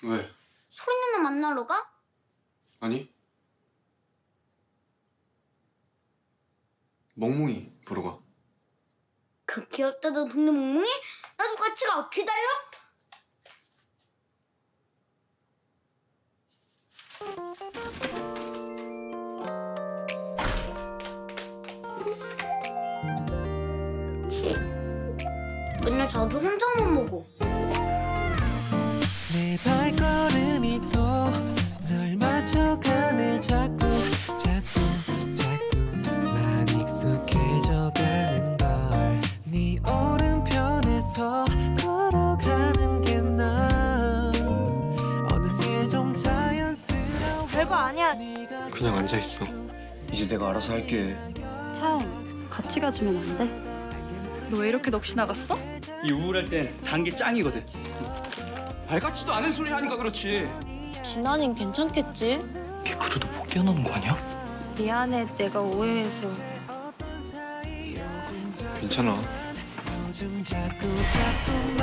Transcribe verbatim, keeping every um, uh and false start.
왜? 소리 누나 만나러 가? 아니. 멍멍이 보러 가. 그 귀엽다던 동네 멍멍이? 나도 같이 가. 기다려. 치. 맨날 자도 혼자만 먹어. 내 발걸음이 또 널 맞춰가네. 자꾸 자꾸 자꾸만 익숙해져가는 걸. 네 오른편에서 걸어가는 게 나. 어느새 좀 자연스러워. 별거 아니야. 그냥 앉아있어. 이제 내가 알아서 할게. 차영, 같이 가주면 안 돼? 너 왜 이렇게 넋이 나갔어? 이 우울할 땐 단 게 짱이거든. 발같지도 않은 소리 하니까 그렇지. 진아는 괜찮겠지? 걔 그래도 못 깨어나는 거 아니야? 미안해, 내가 오해해서. 괜찮아. 요즘 자꾸 자꾸